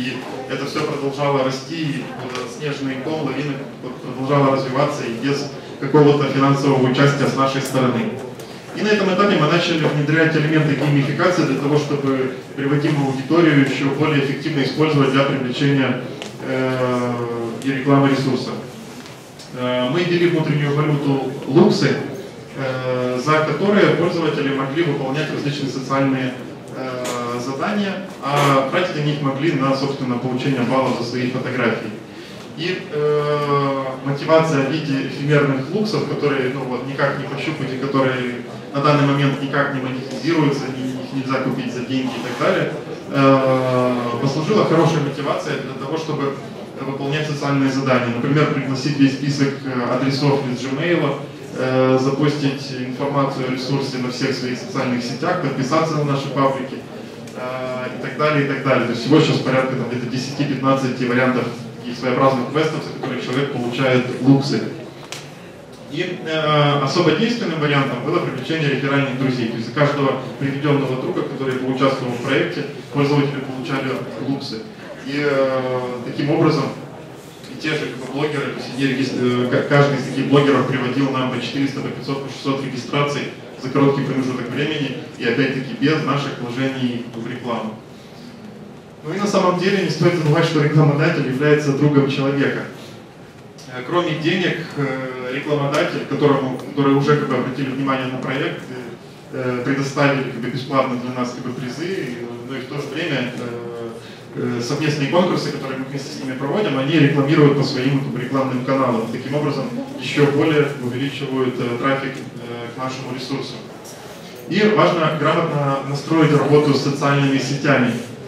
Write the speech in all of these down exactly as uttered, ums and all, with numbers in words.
и это все продолжало расти, и снежный ком, лавина продолжала развиваться и без какого-то финансового участия с нашей стороны. И на этом этапе мы начали внедрять элементы геймификации для того, чтобы приводимую аудиторию еще более эффективно использовать для привлечения э, и рекламы ресурсов. Э, мы ввели внутреннюю валюту луксы, э, за которые пользователи могли выполнять различные социальные э, задания, а тратить они их могли на, собственно, получение баллов за свои фотографии. И э, мотивация в виде эфемерных луксов, которые ну, вот, никак не пощупать и которые на данный момент никак не монетизируются, их нельзя купить за деньги и так далее, э, послужила хорошей мотивацией для того, чтобы выполнять социальные задания. Например, пригласить весь список адресов из Gmail, э, запостить информацию о ресурсе на всех своих социальных сетях, подписаться на наши паблики э, и так далее, и так далее. То есть всего сейчас порядка где-то десяти-пятнадцати вариантов и своеобразных квестов, за которые человек получает луксы. И э, особо действенным вариантом было привлечение реферальных друзей. То есть за каждого приведенного друга, который поучаствовал в проекте, пользователи получали луксы. И э, таким образом и те же как бы, блогеры, то есть они регистр... каждый из таких блогеров приводил нам по четыреста, по пятьсот, по шестьсот регистраций за короткий промежуток времени, и опять-таки без наших вложений в рекламу. Ну и на самом деле не стоит забывать, что рекламодатель является другом человека. Кроме денег, рекламодатель, которому, которые уже как бы, обратили внимание на проект, предоставили как бы, бесплатно для нас как бы, призы, но и в то же время совместные конкурсы, которые мы вместе с ними проводим, они рекламируют по своим как бы, рекламным каналам. Таким образом, еще более увеличивают трафик к нашему ресурсу. И важно грамотно настроить работу с социальными сетями.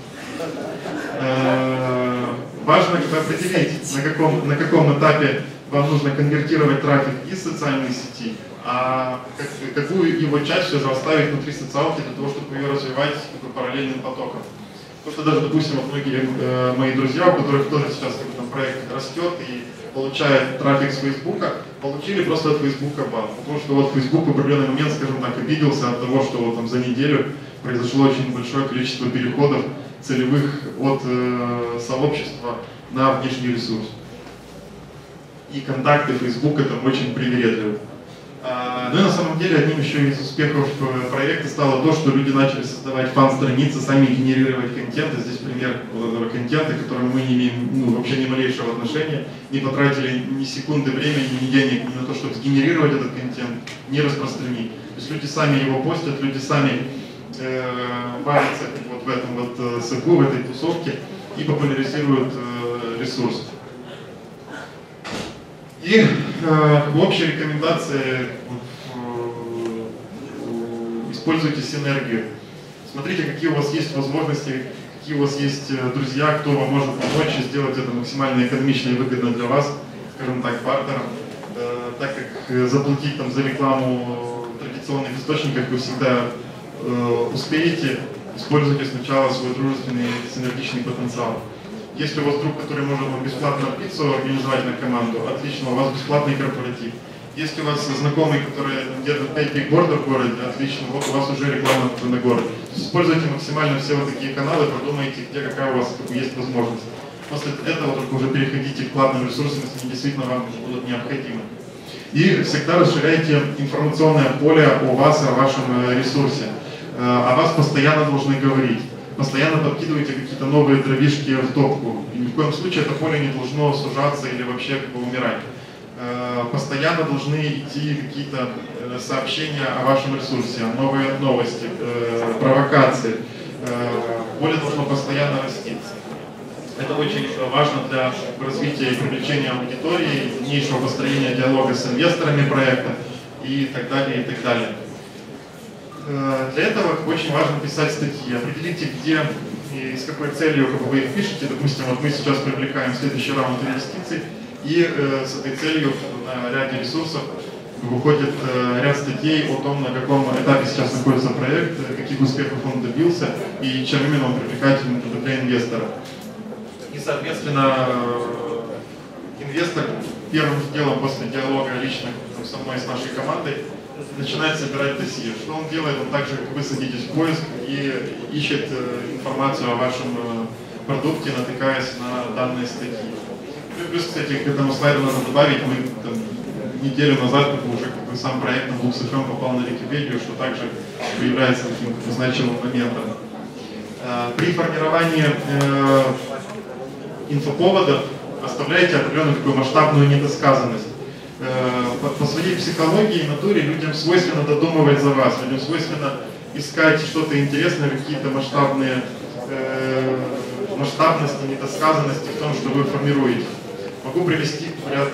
Важно определить, на каком, на каком этапе вам нужно конвертировать трафик из социальной сети, а как, какую его часть все же оставить внутри социалки для того, чтобы ее развивать как бы, параллельным потоком. Потому что даже, допустим, вот многие э, мои друзья, у которых тоже сейчас как бы, там, проект растет и получает трафик с Фейсбука, получили просто от Фейсбука бан. Потому что вот Facebook в определенный момент, скажем так, обиделся от того, что вот, там, за неделю произошло очень большое количество переходов целевых от э, сообщества на внешний ресурс. И контакты Facebook там очень привередливы. А, ну и на самом деле одним еще из успехов проекта стало то, что люди начали создавать фан-страницы, сами генерировать контент. И здесь пример вот этого контента, к которому мы не имеем ну, вообще ни малейшего отношения, не потратили ни секунды времени, ни денег ни на то, чтобы сгенерировать этот контент, ни распространить. То есть люди сами его постят, люди сами э, варятся вот в этом вот э, соку, в этой тусовке и популяризируют э, ресурс. И э, общая рекомендация: э, используйте синергию. Смотрите, какие у вас есть возможности, какие у вас есть друзья, кто вам может помочь и сделать это максимально экономично и выгодно для вас, скажем так, бартером. Э, так как заплатить там за рекламу в традиционных источниках вы всегда э, успеете, используйте сначала свой дружественный синергичный потенциал. Если у вас друг, который может вам бесплатно пиццу организовать на команду, отлично, у вас бесплатный корпоратив. Если у вас знакомый, который держит пять бигбордов в городе, отлично, вот у вас уже реклама на город. Используйте максимально все вот такие каналы, продумайте, где какая у вас есть возможность. После этого только уже переходите к платным ресурсам, если они действительно вам будут необходимы. И всегда расширяйте информационное поле о вас и о вашем ресурсе. О вас постоянно должны говорить. Постоянно подкидывайте какие-то новые дровишки в топку. И ни в коем случае это поле не должно сужаться или вообще как бы умирать. Постоянно должны идти какие-то сообщения о вашем ресурсе, новые новости, провокации. Поле должно постоянно расти. Это очень важно для развития и привлечения аудитории, дальнейшего построения диалога с инвесторами проекта и так далее, и так далее. Для этого очень важно писать статьи. Определите, где и с какой целью как бы, вы их пишете. Допустим, вот мы сейчас привлекаем следующий раунд инвестиций, и э, с этой целью на ряде ресурсов выходит э, ряд статей о том, на каком этапе сейчас находится проект, каких успехов он добился и чем именно он привлекателен для инвестора. И, соответственно, инвестор первым делом после диалога лично со мной, с нашей командой, начинает собирать досье. Что он делает? Он так же, как вы, садитесь в поиск и ищет информацию о вашем продукте, натыкаясь на данные статьи. Ну, плюс, кстати, к этому слайду надо добавить, мы там, неделю назад как бы, уже как бы, сам проект на LuxFM попал на Википедию, что также является таким как бы, значимым моментом. При формировании э, инфоповодов оставляете определенную такую масштабную недосказанность. Э, по, по своей психологии и натуре людям свойственно додумывать за вас, людям свойственно искать что-то интересное, какие-то масштабные э, масштабности, недосказанности в том, что вы формируете. Могу привести ряд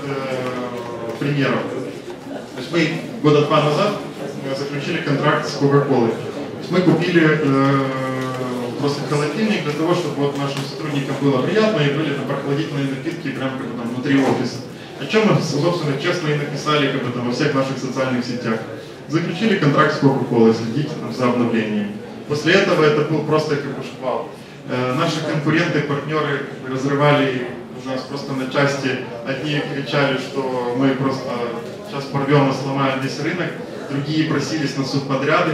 э, примеров. То есть мы года два назад заключили контракт с Coca-Cola. Мы купили э, просто холодильник для того, чтобы вот нашим сотрудникам было приятно и были там прохладительные напитки прямо как бы там внутри офиса. О чем мы, собственно, честно и написали как бы там во всех наших социальных сетях. Заключили контракт с Coca-Cola, следите там за обновлениями. После этого это был просто как бы шквал. Э, наши конкуренты, партнеры как бы, разрывали нас просто на части. Одни кричали, что мы просто сейчас порвем и сломаем весь рынок, другие просились на субподряды.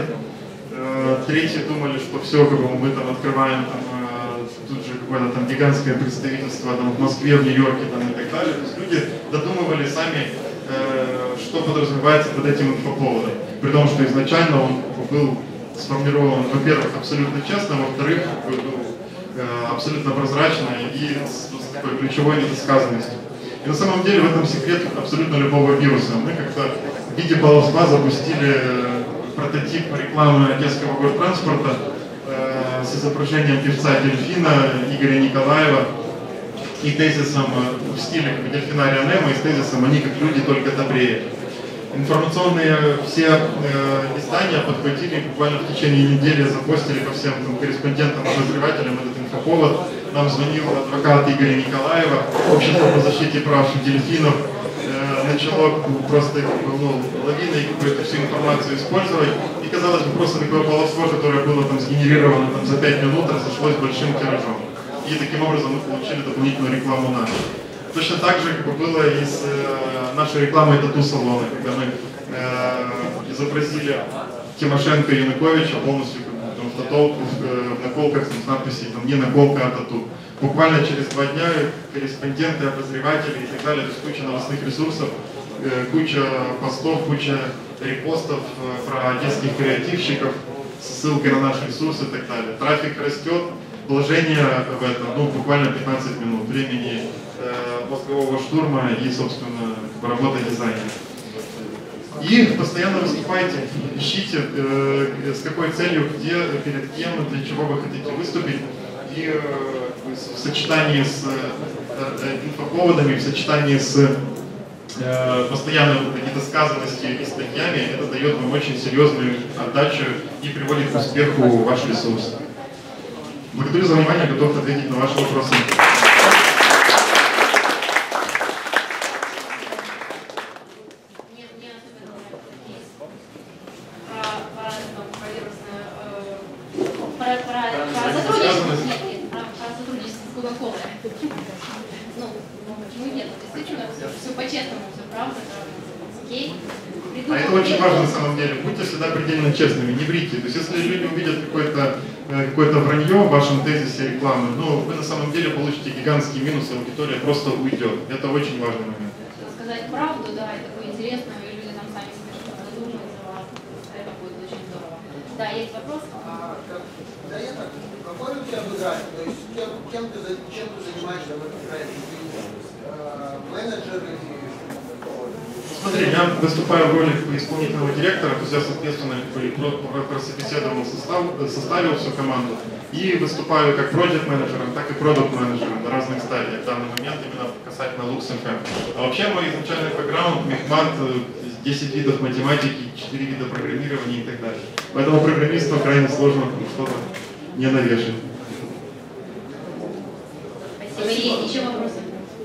Третьи думали, что все, как бы мы там открываем там, тут же какое-то там гигантское представительство там, в Москве, в Нью-Йорке там, и так далее. То есть люди додумывали сами, э, что подразумевается под этим инфоповодом. При том, что изначально он был сформирован, во-первых, абсолютно честно, во-вторых, был э, абсолютно прозрачно и с, с такой ключевой недосказанностью. И на самом деле в этом секрет абсолютно любого вируса. Мы как-то в виде баловства запустили прототип рекламы Одесского гортранспорта э, с изображением певца дельфина Игоря Николаева и тезисом э, в стиле как бы, дельфинария Немо и с тезисом «они как люди, только добрее». Информационные все э, издания подхватили буквально в течение недели, запостили по всем там, корреспондентам и обозревателям этот инфоповод. Нам звонил адвокат Игоря Николаева, общество по защите прав дельфинов. Начало просто ну, лавиной какую-то всю информацию использовать. И казалось бы, просто такое баловство, которое было там сгенерировано там, за пять минут, разошлось большим тиражом. И таким образом мы получили дополнительную рекламу нашу. Точно так же как бы, было и с э, нашей рекламой тату-салона, когда мы э, изобразили Тимошенко и Януковича полностью там, в тату, в, в наколках там, с надписью там, «Не наколка, а тату». Буквально через два дня корреспонденты, обозреватели и так далее, то есть куча новостных ресурсов, куча постов, куча репостов про одесских креативщиков с ссылкой на наши ресурсы и так далее. Трафик растет, вложение в это, ну, буквально пятнадцать минут времени э, мозгового штурма и, собственно, работы дизайнера. И постоянно выступайте, ищите, э, с какой целью, где, перед кем, для чего вы хотите выступить. И э, в сочетании с э, инфоповодами, в сочетании с э, постоянной недосказанностью и статьями, это дает вам очень серьезную отдачу и приводит к успеху ваш ресурс. Благодарю за внимание, готов ответить на ваши вопросы. А это очень важно на самом деле. Будьте всегда предельно честными, не врите. То есть если люди увидят какое-то какое-то вранье в вашем тезисе рекламы, ну, вы на самом деле получите гигантский минус, и аудитория просто уйдет. Это очень важный момент. Сказать правду, да, и такое интересное, и люди там сами себе что-то задумают за вас. Это будет очень здорово. Да, есть вопрос? А, как, да, я так, какой у тебя бэкграунд? То есть кем, кем ты, чем ты занимаешься в этом проекте? Менеджер или... Смотри, я выступаю в роли исполнительного директора, то есть я, соответственно, прособеседовал состав, составил всю команду и выступаю как проект-менеджером, так и продукт-менеджером на разных стадиях в данный момент, именно касательно LuxFM. А вообще мой изначальный бэкграунд, мехмат, десять видов математики, четыре вида программирования и так далее. Поэтому программисту крайне сложно что-то не навешать. Спасибо. Есть еще вопросы?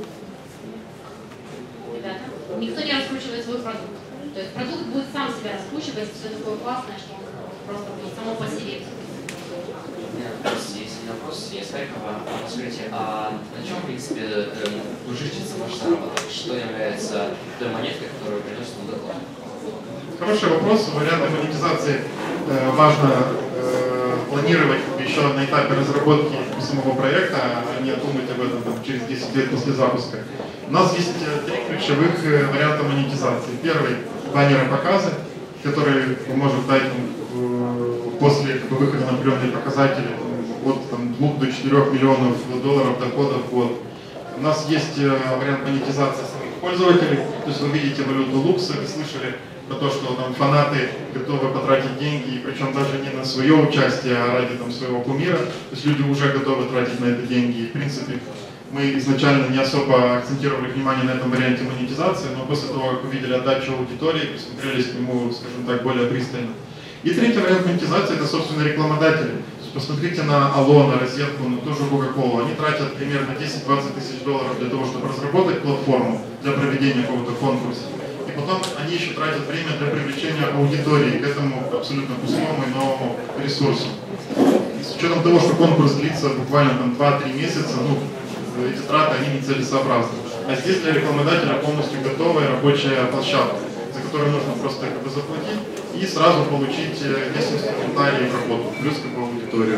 Ребята, никто не раскручивает свой продукт. То есть продукт будет сам себя раскручивать, все такое классное, что он просто будет само по себе. У меня вопрос есть. Вопрос есть Харькова. Скажите, а на чем, в принципе, зиждется ваш заработок? Что является той монеткой, которую приносит вам доход? Хороший вопрос. Варианты монетизации э, важно э, планировать еще на этапе разработки самого проекта, а не думать об этом там, через десять лет после запуска. У нас есть три ключевых варианта монетизации. Первый – баннеры показы, которые мы можем дать после как бы, выхода на определенные показатели от там, двух до четырёх миллионов долларов доходов в год. У нас есть вариант монетизации самих пользователей, то есть вы видите валюту Лукс, вы слышали про то, что там фанаты готовы потратить деньги, и причем даже не на свое участие, а ради там, своего кумира, то есть люди уже готовы тратить на это деньги. И, в принципе, мы изначально не особо акцентировали внимание на этом варианте монетизации, но после того, как увидели отдачу аудитории, присмотрелись к нему, скажем так, более пристально. И третий вариант монетизации – это, собственно, рекламодатели. Посмотрите на Алло, на Розетку, на ту же Кока-Колу. Они тратят примерно десять-двадцать тысяч долларов для того, чтобы разработать платформу для проведения какого-то конкурса. И потом они еще тратят время для привлечения аудитории к этому абсолютно пустому и новому ресурсу. И с учетом того, что конкурс длится буквально там два-три месяца, ну, эти траты, они нецелесообразны. А здесь для рекламодателя полностью готовая рабочая площадка, за которую нужно просто как бы заплатить и сразу получить весь инструментарий в работу, плюс как бы аудиторию.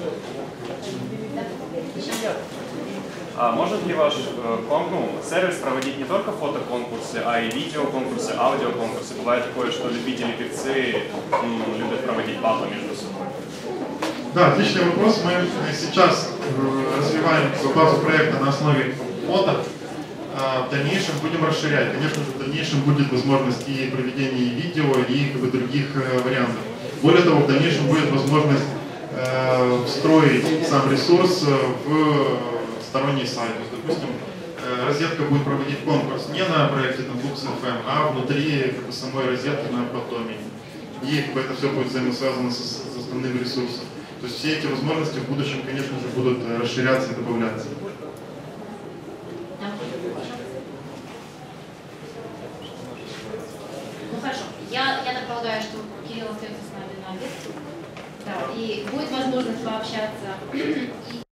А может ли ваш э, ком, ну, сервис проводить не только фотоконкурсы, а и видеоконкурсы, аудиоконкурсы? Бывает такое, что любители певцы м, любят проводить батлы между собой. Да, отличный вопрос. Мы сейчас э, развиваем базу проекта на основе фото. В дальнейшем будем расширять. Конечно же, в дальнейшем будет возможность и проведения и видео, и как бы, других э, вариантов. Более того, в дальнейшем будет возможность э, встроить сам ресурс в сторонний сайт. То есть, допустим, э, розетка будет проводить конкурс не на проекте Lux эф эм, а внутри как бы, самой розетки на Протоме. И как бы, это все будет взаимосвязано с, с основным ресурсом. То есть все эти возможности в будущем, конечно же, будут расширяться и добавляться. Ну хорошо, я, я так полагаю, что Кирилл остается с нами на обед. Да, и будет возможность пообщаться.